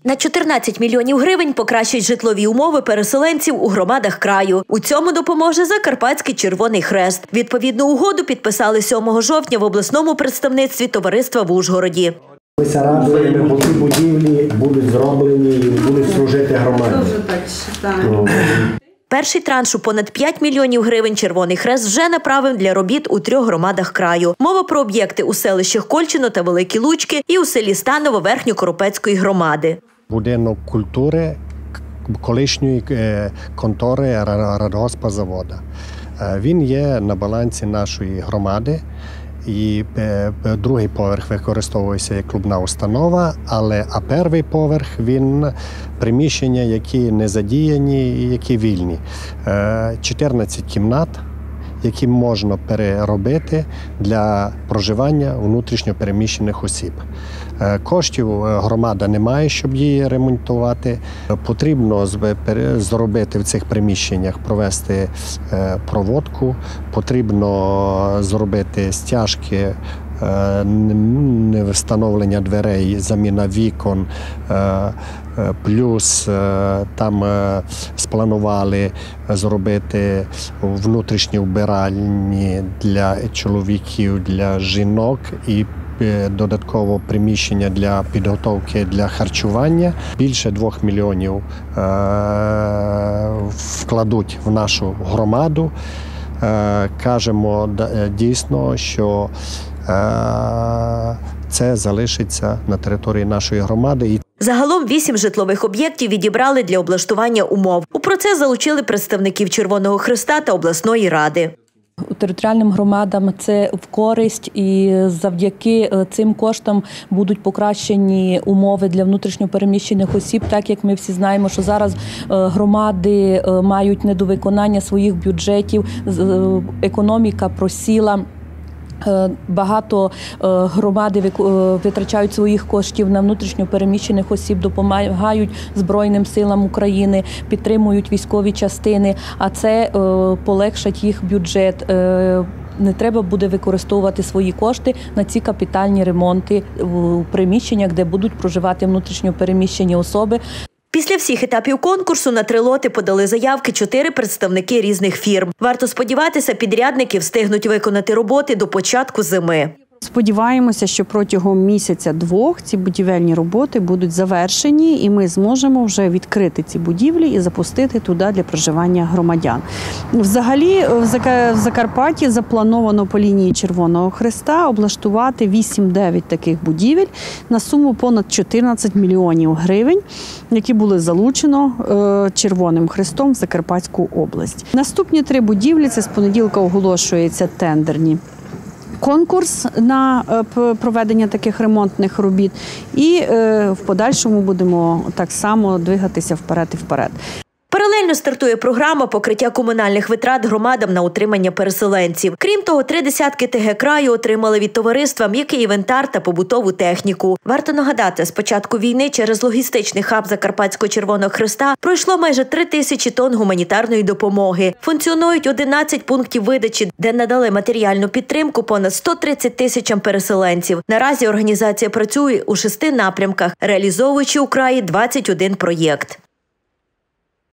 На 14 мільйонів гривень покращать житлові умови переселенців у громадах краю. У цьому допоможе Закарпатський Червоний Хрест. Відповідну угоду підписали 7 жовтня в обласному представництві товариства в Ужгороді. Ми радуємо, бо ці будівлі будуть зроблені і будуть служити громаді. Перший транш у понад 5 мільйонів гривень Червоний Хрест вже направив для робіт у 3 громадах краю. Мова про об'єкти у селищах Кольчино та Великі Лучки і у селі Станово Верхньокоропецької громади. Будинок культури колишньої контори радгоспзаводу. Він є на балансі нашої громади. І другий поверх використовується як клубна установа, а перший поверх – він приміщення, які не задіяні і які вільні. 14 кімнат, які можна переробити для проживання внутрішньо переміщених осіб. Коштів громада не має, щоб її ремонтувати. Потрібно зробити в цих приміщеннях, провести проводку, потрібно зробити стяжки, встановлення дверей, заміна вікон, плюс там спланували зробити внутрішні вбиральні для чоловіків, для жінок і додатково приміщення для підготовки для харчування. Більше 2 мільйонів вкладуть в нашу громаду. Кажемо дійсно, що це залишиться на території нашої громади. Загалом 8 житлових об'єктів відібрали для облаштування умов. У процес залучили представників Червоного Хреста та обласної ради. Територіальним громадам це в користь, і завдяки цим коштам будуть покращені умови для внутрішньопереміщених осіб, так як ми всі знаємо, що зараз громади мають недовиконання своїх бюджетів, економіка просіла. Багато громади витрачають своїх коштів на внутрішньо переміщених осіб, допомагають Збройним силам України, підтримують військові частини, а це полегшить їх бюджет. Не треба буде використовувати свої кошти на ці капітальні ремонти в приміщеннях, де будуть проживати внутрішньо переміщені особи. Після всіх етапів конкурсу на 3 лоти подали заявки 4 представники різних фірм. Варто сподіватися, підрядники встигнуть виконати роботи до початку зими. Сподіваємося, що протягом місяця-двох ці будівельні роботи будуть завершені і ми зможемо вже відкрити ці будівлі і запустити туди для проживання громадян. Взагалі в Закарпатті заплановано по лінії Червоного Хреста облаштувати 8-9 таких будівель на суму понад 14 мільйонів гривень, які були залучено Червоним Хрестом в Закарпатську область. Наступні 3 будівлі – це з понеділка оголошується тендерні конкурс на проведення таких ремонтних робіт і в подальшому будемо так само двигатися вперед і вперед. Паралельно стартує програма покриття комунальних витрат громадам на утримання переселенців. Крім того, 30 ТГ краю отримали від товариства м'який інвентар та побутову техніку. Варто нагадати, з початку війни через логістичний хаб Закарпатського Червоного Хреста пройшло майже 3000 тонн гуманітарної допомоги. Функціонують 11 пунктів видачі, де надали матеріальну підтримку понад 130 тисячам переселенців. Наразі організація працює у 6 напрямках, реалізовуючи у краї 21 проєкт.